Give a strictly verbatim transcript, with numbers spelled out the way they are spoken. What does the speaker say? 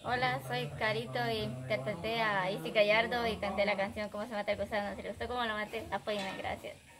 Hola, soy Carito y interpreté a Isi Gallardo y canté la canción Cómo se mata el gusano. Si les gustó cómo lo maté, apóyenme, gracias.